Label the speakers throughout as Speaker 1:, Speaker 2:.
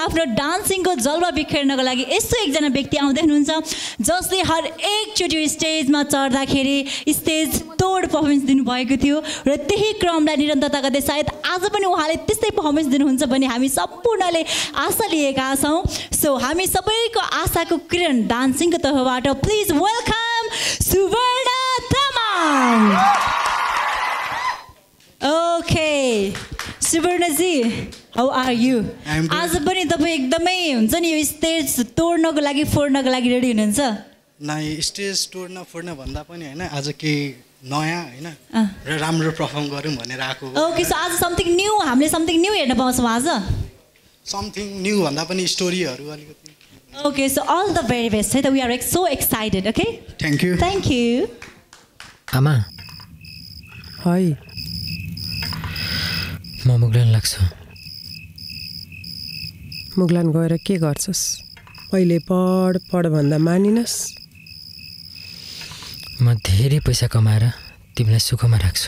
Speaker 1: आफ्नो डान्सिङको जलवा बिखेर्नको लागि यस्तो एकजना व्यक्ति आउँदै हुनुहुन्छ जसले हर एकचोटि स्टेजमा चढ्दाखेरि स्टेज तोड पर्फर्मेन्स दिनुभएको थियो र त्यही क्रमलाई निरन्तरता गर्दै सायद आज पनि उहाँले त्यस्तै पर्फर्मेन्स दिनुहुन्छ भन्ने हामी सम्पूर्णले आशा लिएका छौँ। सो हामी सबैको आशाको किरण डान्सिङको तर्फबाट please welcome Suvarna Tamang. Okay सुवर्णजी, हाउ आर यु? आज पनि तपाईँ एकदमै हुन्छ नि यो स्टेज तोड्नको लागि फोड्नको लागि रेडी हुनुहुन्छ?
Speaker 2: नाइ स्टेज तोड्न फोड्न भन्दा पनि होइन, आज केही नयाँ होइन र राम्रो पर्फर्म गरौँ भनेर आएको।
Speaker 1: ओके, सो आज समथिङ न्यू, हामीले समथिङ न्यू हेर्न पाउँछौँ आज?
Speaker 2: समथिङ न्यू भन्दा पनि स्टोरीहरू अलिकति।
Speaker 1: Okay, so all the very best है त, we are so excited. Okay,
Speaker 2: thank you.
Speaker 1: Thank you.
Speaker 3: आमा,
Speaker 4: है
Speaker 3: म मुगलान लाग्छ।
Speaker 4: मुगलान गएर के गर्छस्? अहिले पढ पढ भन्दा मानिनस्।
Speaker 3: म धेरै पैसा कमाएर तिमीलाई सुखमा राख्छु।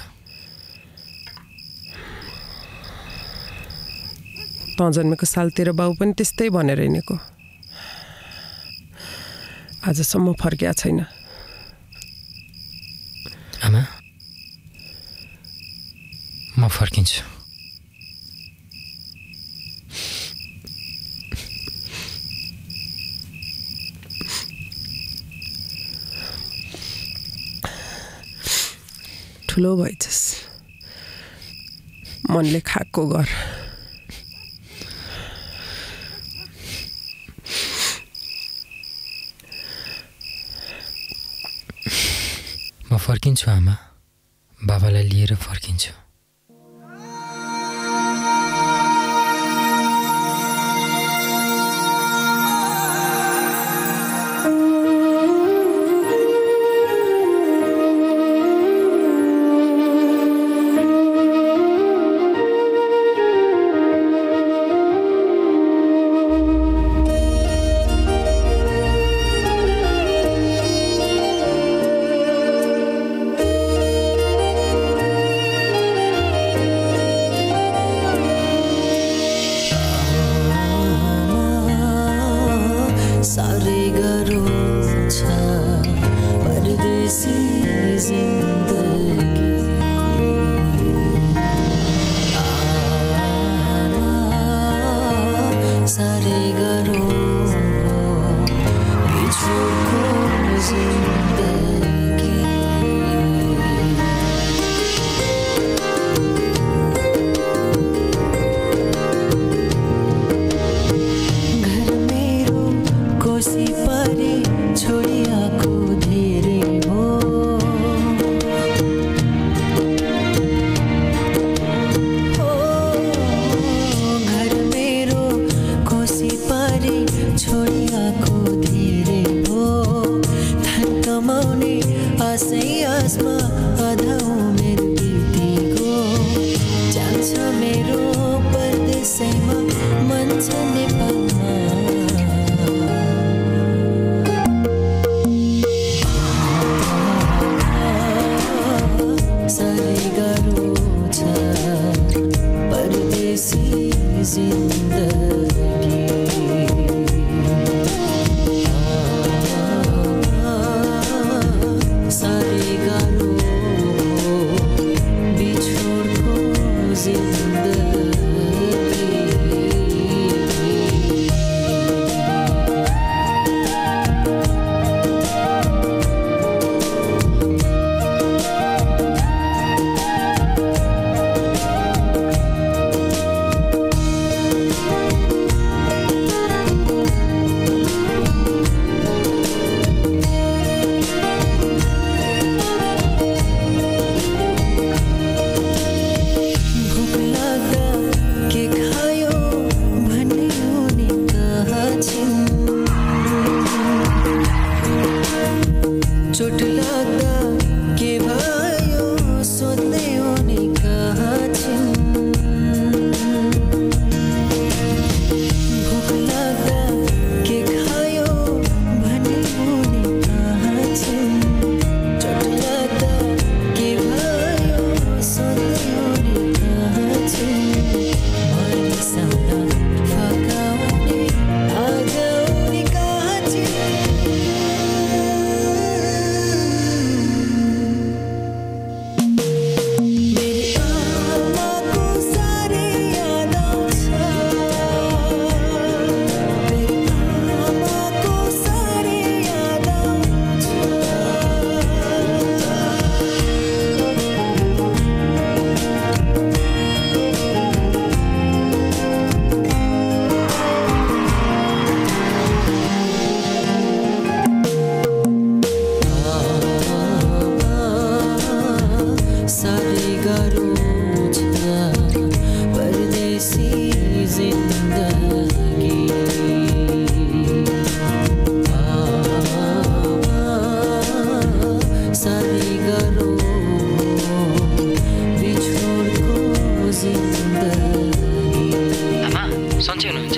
Speaker 4: तँ जन्मेको साल तेरो बाउ पनि त्यस्तै भनेर हिँडेको, आजसम्म फर्किया छैन।
Speaker 3: आमा, म फर्किन्छु।
Speaker 4: ठुलो भइछस्, मनले खाएको गर।
Speaker 3: म फर्किन्छु आमा, बाबालाई लिएर फर्किन्छु।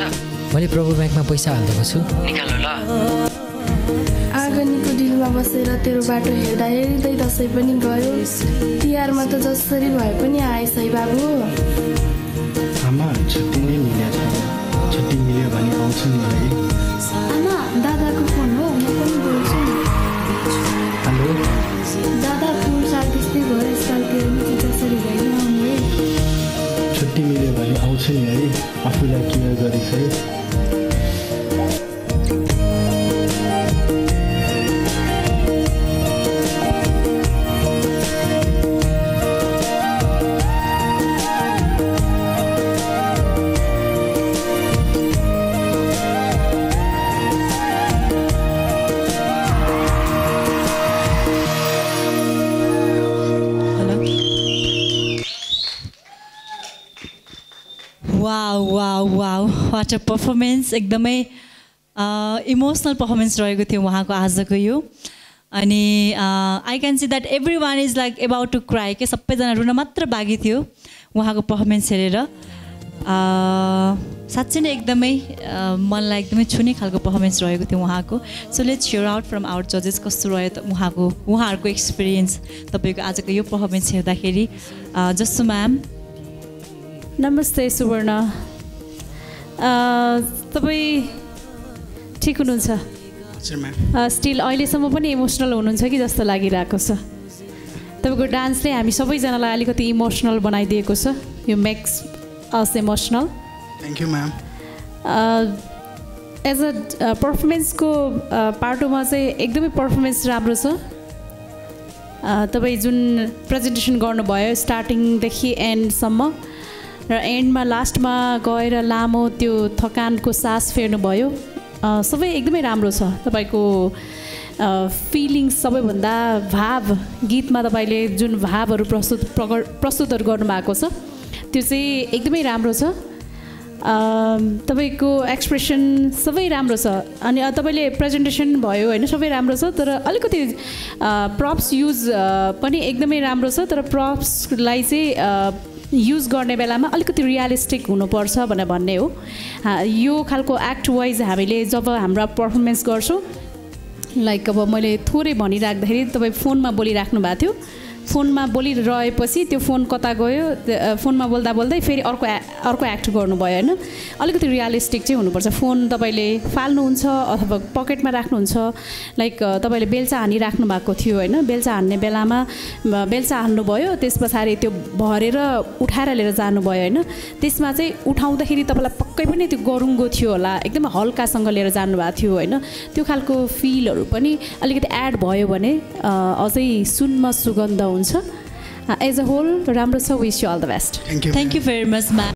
Speaker 3: मैले प्रभु ब्याङ्कमा पैसा हालिदिएको छु निकाल्नु ल
Speaker 5: आँगनीको डिलमा बसेर तेरो बाटो हेर्दा हेर्दै दसैँ पनि गयो तिहारमा त जसरी भए पनि आएछ है बाबु
Speaker 2: आमा छुट्टी नै मिलेको छैन छुट्टी मिल्यो भने आउँछु नि है
Speaker 5: आमा दादाको फोन हो म पनि बोल्छु
Speaker 2: हेलो
Speaker 5: दादा फोन साल त्यस्तै भयो यसपालितिर नि जसरी भए पनि आउनु है
Speaker 2: छुट्टी मिल्यो भने आउँछु नि है आफूलाई केयर गरिस् है
Speaker 1: वाट अ पर्फर्मेन्स एकदमै इमोसनल पर्फर्मेन्स रहेको थियो उहाँको आजको यो अनि I can see that everyone is like about to cry के सबैजना रुन मात्र बाँकी थियो उहाँको पर्फर्मेन्स हेरेर साँच्चै नै एकदमै मनलाई एकदमै छुने खालको पर्फर्मेन्स रहेको थियो उहाँको so let's hear out from our जजेस कस्तो रह्यो त उहाँहरूको एक्सपिरियन्स तपाईँको आजको यो पर्फर्मेन्स हेर्दाखेरि जस्तो म्याम
Speaker 6: नमस्ते सुवर्ण तपाईँ ठिक हुनुहुन्छ स्टिल अहिलेसम्म पनि इमोसनल हुनुहुन्छ कि जस्तो लागिरहेको छ तपाईँको डान्सले हामी सबैजनालाई अलिकति इमोसनल बनाइदिएको छ यो makes us emotional
Speaker 2: thank you ma'am
Speaker 6: as a पर्फर्मेन्सको पार्टोमा चाहिँ एकदमै पर्फर्मेन्स राम्रो छ तपाईँ जुन प्रेजेन्टेसन गर्नुभयो स्टार्टिङदेखि एन्डसम्म र एन्डमा लास्टमा गएर लामो त्यो थकानको सास फेर्नुभयो सबै एकदमै राम्रो छ तपाईँको फिलिङ्स सबैभन्दा भाव गीतमा तपाईँले जुन भावहरू प्रस्तुतहरू गर्नुभएको छ त्यो चाहिँ एकदमै राम्रो छ तपाईँको एक्सप्रेसन सबै राम्रो छ अनि तपाईँले प्रेजेन्टेसन भयो होइन सबै राम्रो छ तर अलिकति प्रप्स युज पनि एकदमै राम्रो छ तर प्रप्सलाई चाहिँ युज गर्ने बेलामा अलिकति रियलिस्टिक हुनुपर्छ भनेर भन्ने हो यो खालको एक्ट वाइज हामीले जब हाम्रो पर्फर्मेन्स गर्छौँ लाइक अब मैले थोरै भनिराख्दाखेरि तपाईँ फोनमा बोलिराख्नु भएको थियो फोनमा बोलिरहेपछि त्यो फोन कता गयो फोनमा बोल्दा बोल्दै फेरि अर्को एक्ट गर्नुभयो होइन अलिकति रियलिस्टिक चाहिँ हुनुपर्छ फोन तपाईँले फाल्नुहुन्छ अथवा पकेटमा राख्नुहुन्छ लाइक तपाईँले बेल्चा हानिराख्नु भएको थियो होइन बेल्चा हान्ने बेलामा बेल्चा हान्नुभयो त्यस पछाडि त्यो भरेर उठाएर लिएर जानुभयो होइन त्यसमा चाहिँ उठाउँदाखेरि तपाईँलाई पक्कै पनि त्यो गरुङ्गो थियो होला एकदमै हल्कासँग लिएर जानुभएको थियो होइन त्यो खालको फिलहरू पनि अलिकति एड भयो भने अझै सुनमा सुगन्ध हुन्छ एज अ होल राम्रो छ wish you all the best
Speaker 1: thank you very much ma'am